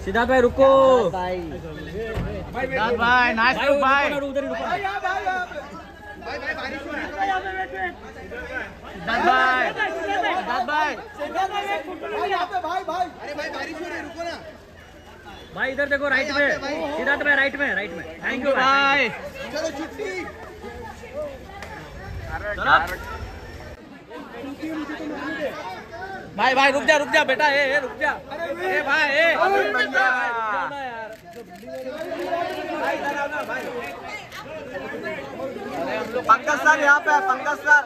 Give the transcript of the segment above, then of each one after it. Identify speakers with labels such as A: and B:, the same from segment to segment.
A: सिद्धार्थ भाई रुको।
B: सिद्धार्थ भाई नाइस टू भाई।
A: उधर ही रुको।
B: सिद्धार्थ भाई
A: भाई इधर देखो राइट में। सिद्धार्थ भाई राइट में थैंक यू भाई।
C: चलो छुट्टी।
A: भाई रुक जा बेटा। रुक जा भाई।
C: पंकज सर यहाँ पे है। पंकज सर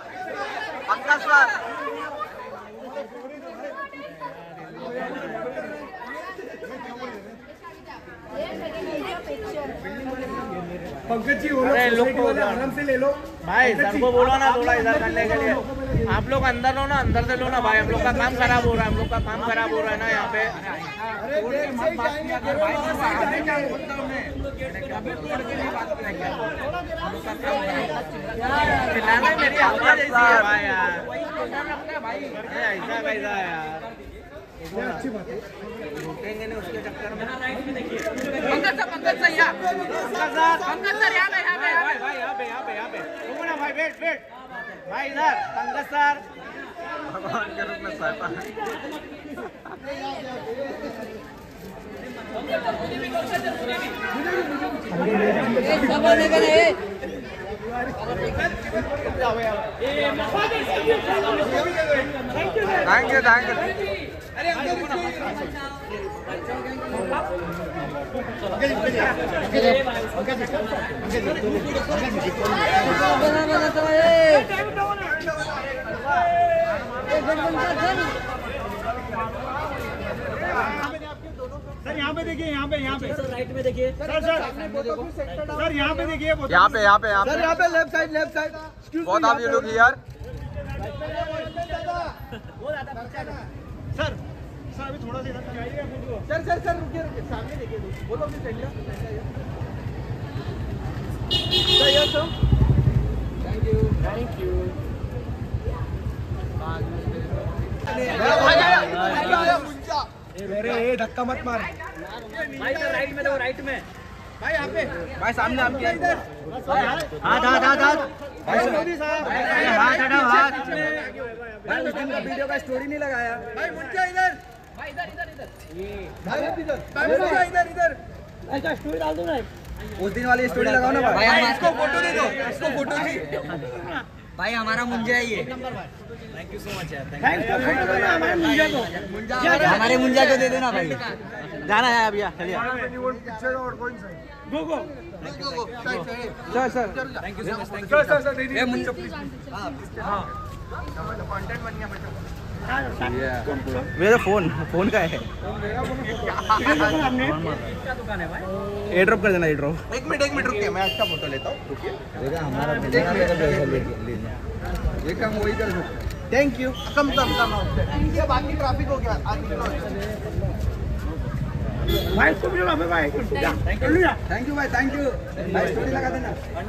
D: पंकज जी आराम से ले लो
B: भाई। सर को बोलो ना थोड़ा इधर करने के लिए। आप लोग अंदर लो ना, अंदर से लो ना भाई। हम लोग का काम खराब हो रहा है, ना यहाँ पे। चिल्लाना मेरी आवाज ऐसी है भाई यार। ऐसा कैसा यार,
D: अच्छी बात है।
B: रुकेंगे नहीं उसके चक्कर में।
A: पंकज सर यहाँ पे।
B: रुको ना भाई, वेट भाई इधर। पंकज सर
C: भगवान के रूप में सहता है। Thank you.
D: सर यहाँ पे देखिए, यहाँ पे
A: सर राइट में देखिए।
D: सर यहाँ पे देखिए।
C: यहाँ पे
D: सर यहाँ पे लेफ्ट साइड।
C: बहुत आप ये लोग यार।
D: सर अभी थोड़ा सा इधर सर रुकिए सामने देखिए। बोलो फिर थैंक यू। अरे धक्का मत मार
A: भाई सर राइट में देखो, राइट में।
D: भाई यहाँ पे।
C: भाई सामने आप क्या इधर।
B: हाथ
D: भाई उस दिन का वीडियो का स्टोरी नहीं लगाया। भाई मुंजा इधर। भाई इधर।
A: अच्छा स्टोरी डाल दो ना।
C: उस दिन वाली स्टोरी लगाओ ना भाई।
D: इसको फोटो दे दो। इसको फोटो जी।
A: भाई हमारा मुंजा है ये।
B: थैंक यू सो मच यार।
A: हमारे मुंजा को दे देना भाई।
B: जाना है अभी, चलिए।
D: Go sir
B: thank you so much.
D: Sir दीदी मुंजा प्लीज। हाँ कंटेंट बन गया बच्चों।
B: मेरा फोन का है। एयर ड्रॉप कर देना, एयर ड्रॉप।
C: एक मिनट रुकिए, मैं अच्छा फोटो लेता हूँ। रुकिए हमारा ये काम वही कर सकते। Thank you. कम ये बाकी ट्रैफिक हो गया।
D: भाई इसको भी भाई
C: थैंक यू भाई। स्टोरी लगा देना।